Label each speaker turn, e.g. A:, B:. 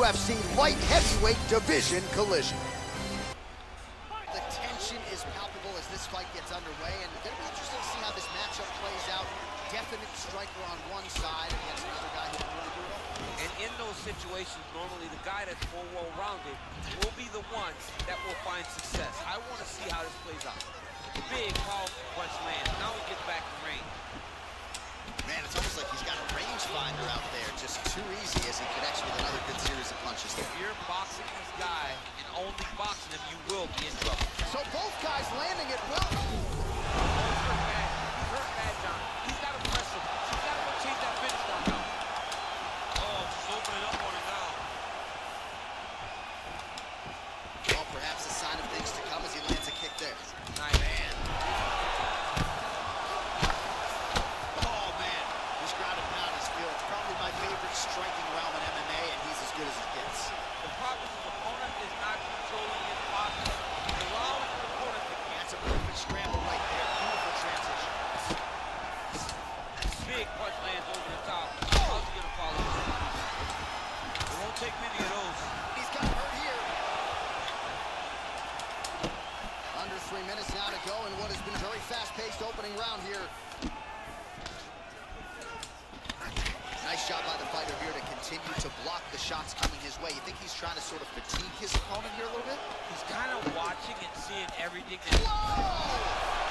A: UFC light heavyweight division collision.
B: The tension is palpable as this fight gets underway, and it's going to be interesting to see how this matchup plays out. Definite striker on one side against another guy who can really do it all.
C: And in those situations, normally the guy that's more well-rounded will be the one that will find success. I want to see how this plays out. Big, powerful punch lands. Now we get back to range.
B: Man, it's almost like he's got a rangefinder out there. Just too easy as he connects with another good series of punches.
C: If you're boxing this guy and only boxing him, you will be in trouble.
B: So both guys landing at will.
C: He's hurt bad. He's hurt bad, John. He's got to press him. He's got to go chase that finish down now. Oh, she's opening up on it now.
B: Well, perhaps a sign of things to come as he lands a kick there.
C: Nice.
B: Man. Oh, man. This ground and pound is feel. It's probably my favorite striking realm in MMA, and he's as good as it gets.
C: The problem is the opponent is not controlling his boxing. He's allowing the opponent to get.
B: That's a perfect scramble right there. Beautiful transition.
C: Big punch lands over the top. How's he going to follow this? It won't take many of those.
B: He's got hurt here. Under 3 minutes now to go in what has been a very fast-paced opening round here. Nice job by the fighter here to continue to block the shots coming his way. You think he's trying to sort of fatigue his opponent here a little bit?
C: He's kind of watching and seeing everything.
B: Whoa!